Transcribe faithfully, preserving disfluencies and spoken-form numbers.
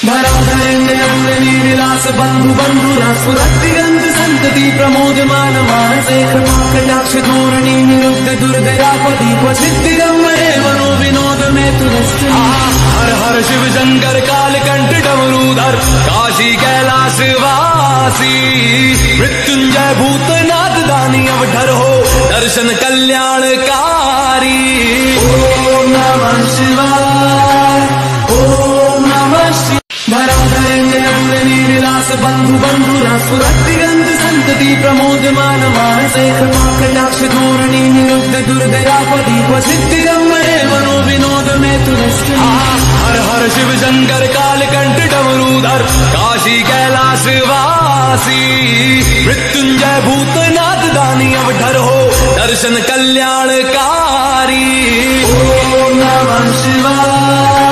धराधरेन्द्रनीलास बंधु बंधुरा सुरतिगंध संतति प्रमोदमान मानसे कटाक्ष धोरणी निरुद्ध दुर्धरापति क्वचिद्दिगम्बरे मनो विनोद में तुरस्त हर हर शिव शंकर कालकंठ डमरूधर काशी कैलाश वासी मृत्युंजय भूतनाथ दानी अवधर हो दर्शन कल्याणकारी। ओम नमः शिवाय ओम नमः शिवाय। धराधरेन्द्रनीलास बंधु बंधुरा सुरतिगंध संतति प्रमोदमान मानसे कटाक्ष धोरणी निरुद्ध दुर्धरापति क्वचिद्दिगम्बरे मनो विनोद में तुरस्त हर हर शिव शंकर कालकंठ डमरूधर काशी कैलाश वासी मृत्युंजय भूतनाथ दानी अवधर हो दर्शन कल्याणकारी। ओम नमः शिवाय